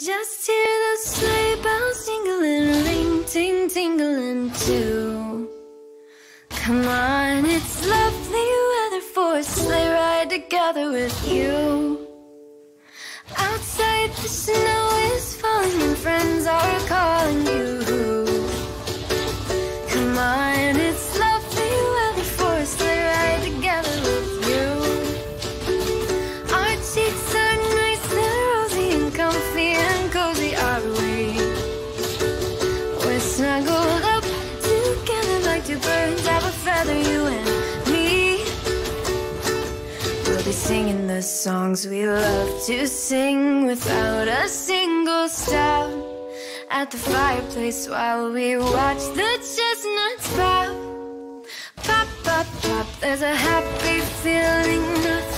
Just hear those sleigh bells jingling, ring, ting, tingling too. Come on, it's lovely weather for a sleigh ride together with you. Outside the snow is falling and friends are calling you. Come on, it's lovely weather for a sleigh ride together with you. Our cheeks are nice and rosy and comfy and cozy, are we? We're snuggled up together like two birds of a feather, you and me. We'll be singing the songs we love to sing without a single stop, at the fireplace while we watch the chestnuts pop. Pop, pop, pop, there's a happy feeling.